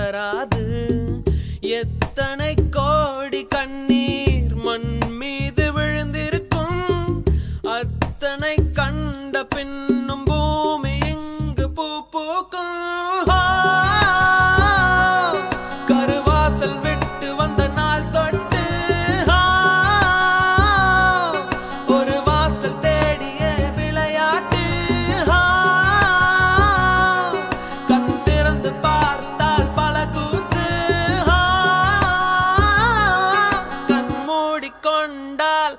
தராது எத்தனை கோடி கண்ணீர் மண் மீது விழுந்திருக்கும் அத்தனை கண்ட பின்னும் பூமி இங்கு பூ பூக்கும் கருவாசல் விட்டு வந்த நாள் தொட்டு ஒரு வாசல் தேடிய விளையாட்டு கண் திறந்து பார்த்தால் பல கூத்து கண் மூடிக்கொண்டால்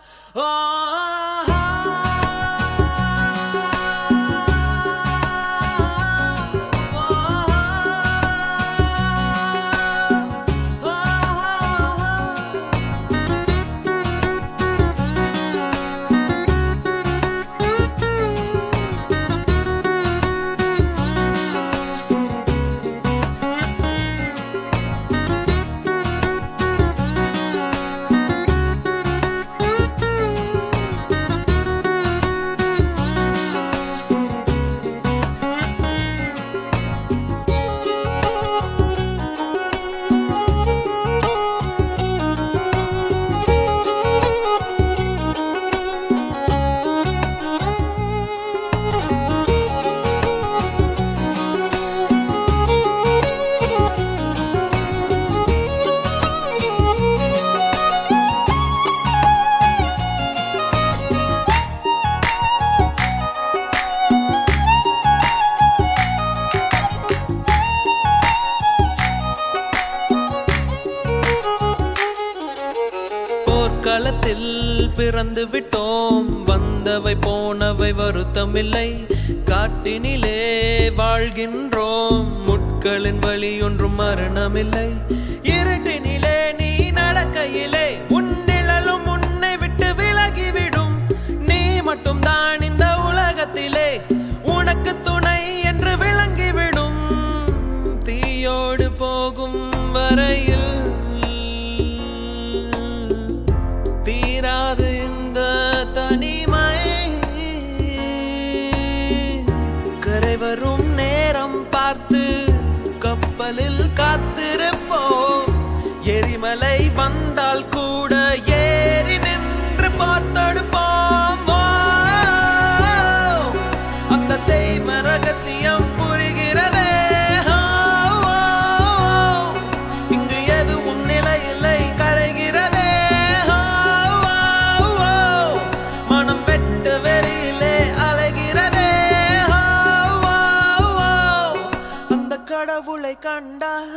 போர்க்களத்தில் பிறந்து விட்டோம் வந்தவை போனவை வருத்தமில்லை காட்டினிலே வாழ்கின்றோம் முட்களின் வழி ஒன்றும் மரணமில்லை இருட்டினிலே நீ நடக்கையிலே உன் நிழலும் உன்னை விட்டு விலகிவிடும் நீ மட்டும் தான் இந்த உலகத்திலே உனக்கு துணை என்று விளங்கிவிடும் தீயோடு போகும் வரையில் தீராது இந்த தனிமை கரை வரும் நேரம் பார்த்து கப்பலில் காத்திருப்போம் எரிமலை வந்தால் கூட ஏறி நின்று பார்த்தெடுப்போம் அந்த தெய்வ ரகசியம் புரிகிறதே இங்கு எதுவும் நிலையில்லை கரைகிறதே கடவுளை கண்டால்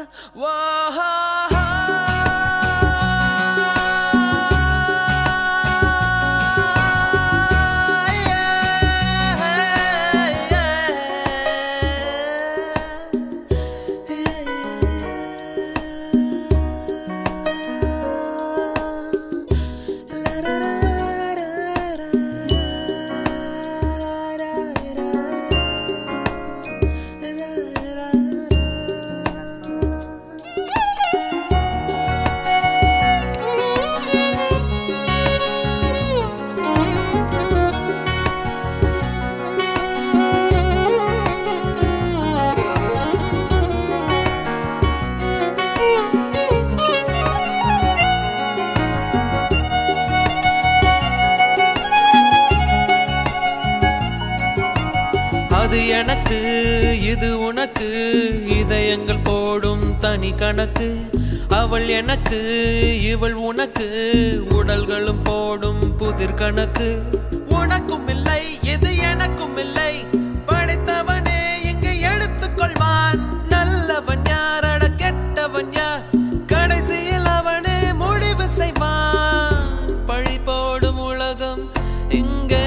அது எனக்கு இது உனக்கு இதயங்கள் போடும் தனி கணக்கு அவள் எனக்கு இவள் உனக்கு உடல்களும் போடும் புதிர் கணக்கு உனக்கும் இல்லை இது எனக்கும் இல்லை படைத்தவனே இங்கு எடுத்துக்கொள்வான் நல்லவன் யாரட கெட்டவன் யார் கடைசியில் அவனே முடிவு செய்வான் பழி போடும் உலகம் இங்கே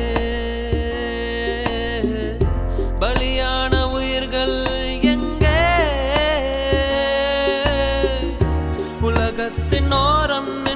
பலியான உயிர்கள் எங்கே உலகத்தின் ஓரம்